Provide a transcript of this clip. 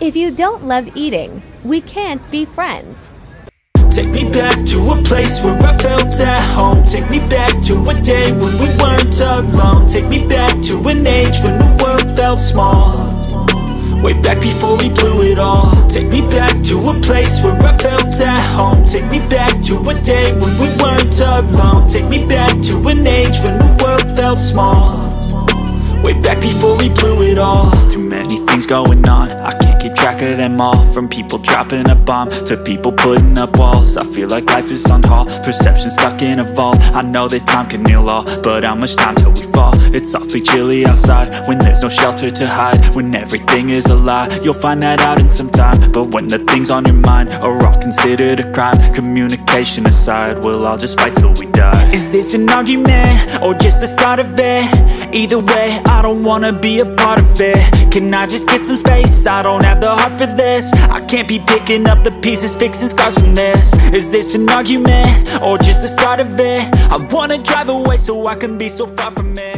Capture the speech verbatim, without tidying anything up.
If you don't love eating, we can't be friends. Take me back to a place where I felt at home. Take me back to a day when we weren't alone. Take me back to an age when the world felt small, way back before we blew it all. Take me back to a place where I felt at home. Take me back to a day when we weren't alone. Take me back to an age when the world felt small, way back before we blew it all. Too many things going on, I can't keep track of them all. From people dropping a bomb to people putting up walls. I feel like life is on hold, perception stuck in a vault. I know that time can heal all, but how much time till we fall? It's awfully chilly outside when there's no shelter to hide. When everything is a lie, you'll find that out in some time. But when the things on your mind are all considered a crime, communication aside, we'll all just fight till we die. Is this an argument or just the start of it? Either way, I don't wanna be a part of it. Can I just get some space? I don't have the heart for this. I can't be picking up the pieces, fixing scars from this. Is this an argument or just the start of it? I wanna drive away so I can be so far from it.